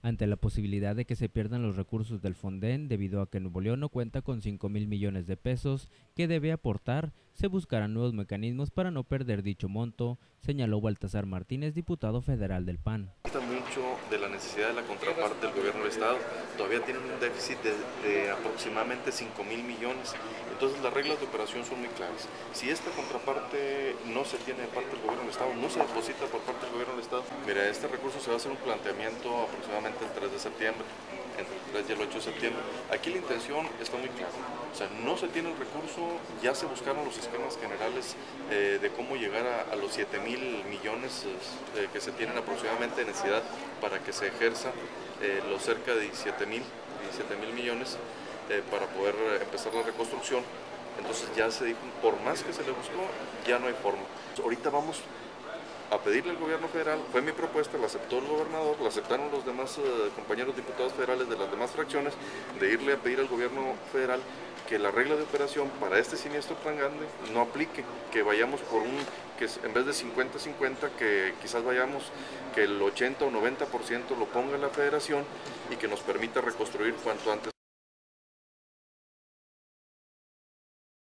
ante la posibilidad de que se pierdan los recursos del Fonden debido a que Nuevo León no cuenta con 5,000 millones de pesos que debe aportar, se buscarán nuevos mecanismos para no perder dicho monto, señaló Baltasar Martínez, diputado federal del PAN. Mucho de la necesidad de la contraparte del gobierno del estado, todavía tienen un déficit de aproximadamente 5,000 millones, entonces las reglas de operación son muy claras. Si esta contraparte no se tiene de parte del gobierno del estado, no se deposita por parte del gobierno del estado, mira, este recurso se va a hacer un planteamiento aproximadamente el 3 de septiembre, entre el 3 y el 8 de septiembre. Aquí la intención está muy clara, o sea, no se tiene el recurso, ya se buscaron los esquemas generales de cómo llegar a los 7,000 millones que se tienen aproximadamente de necesidad para que se ejerza los cerca de 17,000 millones para poder empezar la reconstrucción. Entonces ya se dijo, por más que se le buscó, ya no hay forma. Ahorita vamos a pedirle al gobierno federal, fue mi propuesta, la aceptó el gobernador, la aceptaron los demás compañeros diputados federales de las demás fracciones, de irle a pedir al gobierno federal que la regla de operación para este siniestro tan grande no aplique, que vayamos por que en vez de 50-50, que quizás vayamos, que el 80 o 90% lo ponga la federación y que nos permita reconstruir cuanto antes.